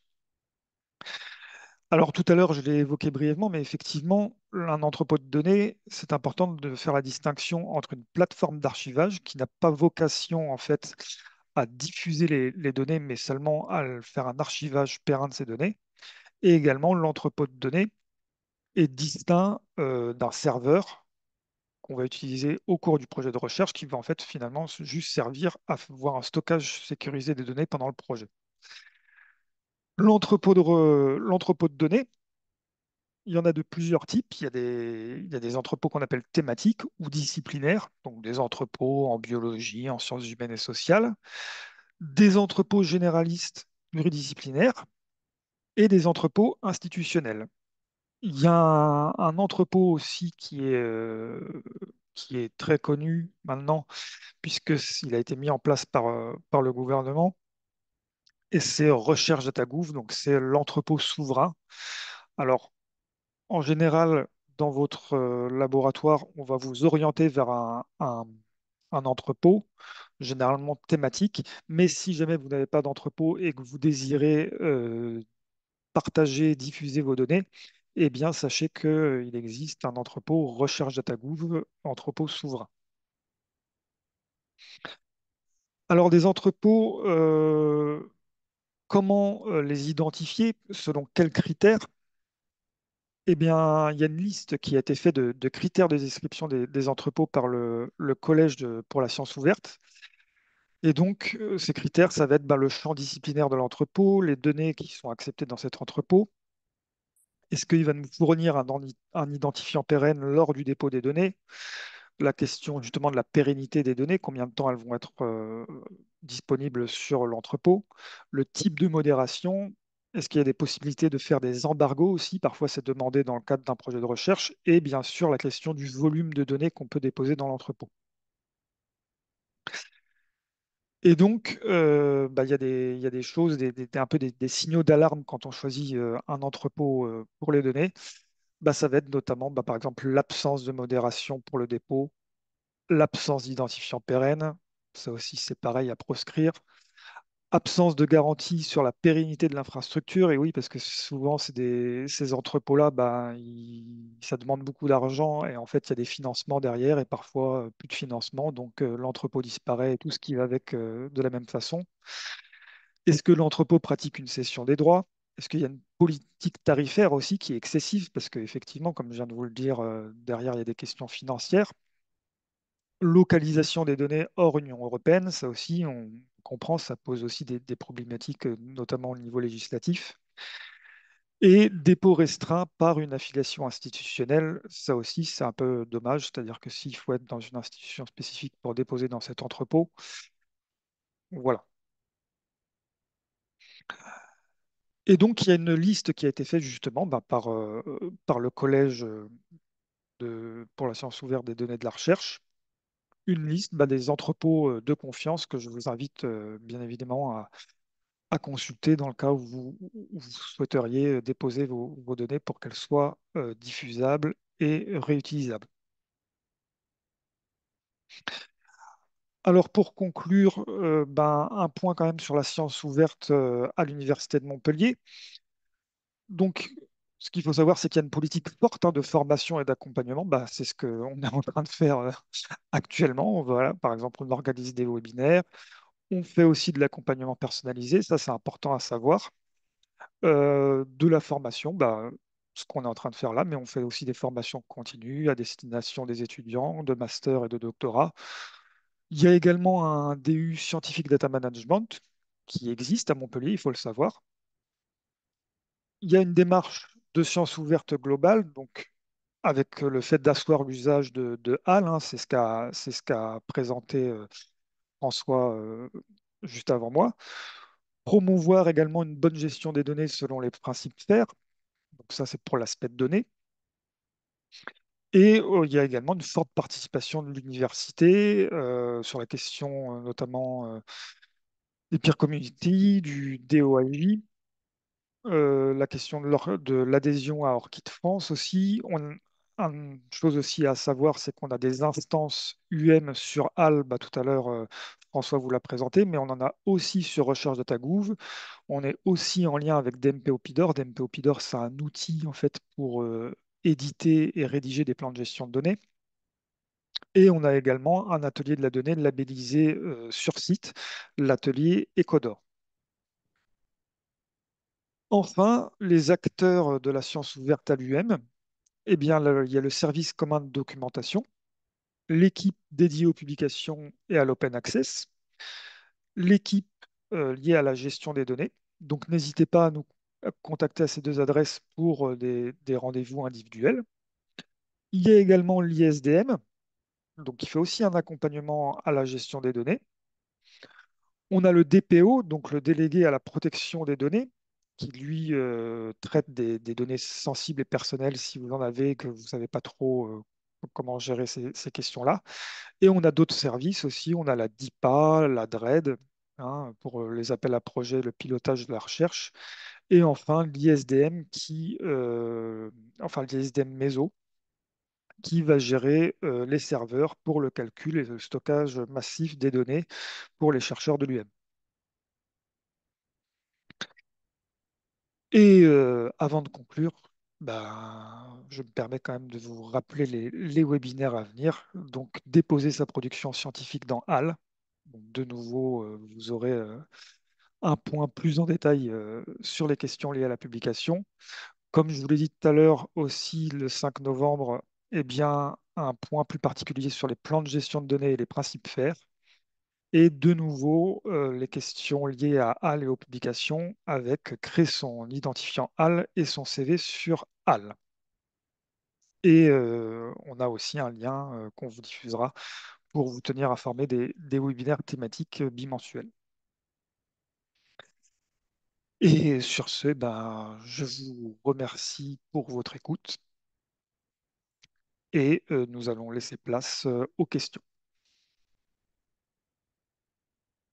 Alors tout à l'heure, je l'ai évoqué brièvement, mais effectivement, un entrepôt de données, c'est important de faire la distinction entre une plateforme d'archivage qui n'a pas vocation en fait à diffuser les, les données, mais seulement à faire un archivage pérenne de ces données, et également l'entrepôt de données est distinct euh, d'un serveur qu'on va utiliser au cours du projet de recherche, qui va en fait finalement juste servir à avoir un stockage sécurisé des données pendant le projet. L'entrepôt de, re- l'entrepôt de données, il y en a de plusieurs types. Il y a des, il y a des entrepôts qu'on appelle thématiques ou disciplinaires, donc des entrepôts en biologie, en sciences humaines et sociales, des entrepôts généralistes pluridisciplinaires et des entrepôts institutionnels. Il y a un, un entrepôt aussi qui est, euh, qui est très connu maintenant, puisqu'il a été mis en place par, euh, par le gouvernement, et c'est Recherche DataGouv, donc c'est l'entrepôt souverain. Alors, en général, dans votre euh, laboratoire, on va vous orienter vers un, un- un entrepôt, généralement thématique. Mais si jamais vous n'avez pas d'entrepôt et que vous désirez euh, partager, diffuser vos données, eh bien, sachez qu'il existe un entrepôt Recherche DataGouv, entrepôt souverain. Alors, des entrepôts, euh, comment euh, les identifier? Selon quels critères? Eh bien, il y a une liste qui a été faite de, de critères de description des, des entrepôts par le, le Collège de- pour la science ouverte. Et donc, euh, ces critères, ça va être ben, le champ disciplinaire de l'entrepôt, les données qui sont acceptées dans cet entrepôt. Est-ce qu'il va nous fournir un, orni- un identifiant pérenne lors du dépôt des données? La question justement de la pérennité des données, combien de temps elles vont être euh, disponibles sur l'entrepôt, le type de modération, est-ce qu'il y a des possibilités de faire des embargos aussi, parfois c'est demandé dans le cadre d'un projet de recherche, et bien sûr la question du volume de données qu'on peut déposer dans l'entrepôt. Et donc, euh, bah, il y a des, il y a des choses, des, des- un peu des, des signaux d'alarme quand on choisit euh, un entrepôt euh, pour les données. Bah, ça va être notamment, bah, par exemple, l'absence de modération pour le dépôt, l'absence d'identifiant pérenne, ça aussi c'est pareil à proscrire. Absence de garantie sur la pérennité de l'infrastructure, et oui, parce que souvent c'est des, ces entrepôts-là, bah, ils- ça demande beaucoup d'argent, et en fait il y a des financements derrière, et parfois euh, plus de financement, donc euh, l'entrepôt disparaît et tout ce qui va avec euh, de la même façon. Est-ce que l'entrepôt pratique une cession des droits? Est-ce qu'il y a une politique tarifaire aussi qui est excessive? Parce qu'effectivement, comme je viens de vous le dire, euh, derrière il y a des questions financières. Localisation des données hors Union européenne, ça aussi, on comprend, ça pose aussi des, des problématiques, euh, notamment au niveau législatif. Et dépôt restreint par une affiliation institutionnelle, ça aussi c'est un peu dommage, c'est-à-dire que s'il faut être dans une institution spécifique pour déposer dans cet entrepôt, voilà. Et donc il y a une liste qui a été faite justement bah, par, euh, par le Collège de- pour la science ouverte des données de la recherche, une liste bah, des entrepôts euh, de confiance que je vous invite euh, bien évidemment à, à consulter dans le cas où vous, où vous souhaiteriez euh, déposer vos, vos données pour qu'elles soient euh, diffusables et réutilisables. Alors pour conclure, euh, ben, un point quand même sur la science ouverte euh, à l'Université de Montpellier. Donc, ce qu'il faut savoir, c'est qu'il y a une politique forte hein, de formation et d'accompagnement. Bah, c'est ce qu'on est en train de faire euh, actuellement. Voilà, par exemple, on organise des webinaires. On fait aussi de l'accompagnement personnalisé. Ça, c'est important à savoir. Euh, de la formation, bah, ce qu'on est en train de faire là, mais on fait aussi des formations continues à destination des étudiants de master et de doctorat. Il y a également un D U scientifique data management qui existe à Montpellier, il faut le savoir. Il y a une démarche de sciences ouvertes globale, donc avec le fait d'asseoir l'usage de, de H A L, hein, c'est ce qu'a c'est ce qu'a présenté euh, François euh, juste avant moi. Promouvoir également une bonne gestion des données selon les principes FAIR, donc ça c'est pour l'aspect de données. Et euh, il y a également une forte participation de l'université euh, sur la question euh, notamment euh, des peer community, du D O I J. Euh, la question de l'or- de l'adhésion à Orchid France aussi. On, une chose aussi à savoir, c'est qu'on a des instances U M sur H A L, bah, tout à l'heure, euh, François vous l'a présenté, mais on en a aussi sur Recherche DataGouv. On est aussi en lien avec D M P O P I D O R. D M P O P I D O R, c'est un outil en fait pour euh, éditer et rédiger des plans de gestion de données. Et on a également un atelier de la donnée labellisé euh, sur site, l'atelier Ecodor. Enfin, les acteurs de la science ouverte à l'U M, eh bien, le- il y a le service commun de documentation, l'équipe dédiée aux publications et à l'open access, l'équipe euh, liée à la gestion des données. Donc, n'hésitez pas à nous à contacter à ces deux adresses pour euh, des, des rendez-vous individuels. Il y a également l'I S D M, donc qui fait aussi un accompagnement à la gestion des données. On a le D P O, donc le délégué à la protection des données, qui lui euh, traite des, des données sensibles et personnelles si vous en avez, que vous ne savez pas trop euh, comment gérer ces, ces questions-là. Et on a d'autres services aussi, on a la D I P A, la DRED, hein, pour euh, les appels à projets, le pilotage de la recherche. Et enfin, l'I S D M qui, euh, enfin l'I S D M Meso, qui va gérer euh, les serveurs pour le calcul et le stockage massif des données pour les chercheurs de l'U M. Et euh, avant de conclure, ben, je me permets quand même de vous rappeler les, les webinaires à venir. Donc, déposer sa production scientifique dans H A L. Donc, de nouveau, euh, vous aurez euh, un point plus en détail euh, sur les questions liées à la publication. Comme je vous l'ai dit tout à l'heure, aussi le cinq novembre, eh bien, un point plus particulier sur les plans de gestion de données et les principes FAIR. Et de nouveau, euh, les questions liées à H A L et aux publications avec créer son identifiant H A L et son C V sur H A L. Et euh, on a aussi un lien euh, qu'on vous diffusera pour vous tenir informé des, des webinaires thématiques euh, bimensuels. Et sur ce, ben, je vous remercie pour votre écoute et euh, nous allons laisser place euh, aux questions.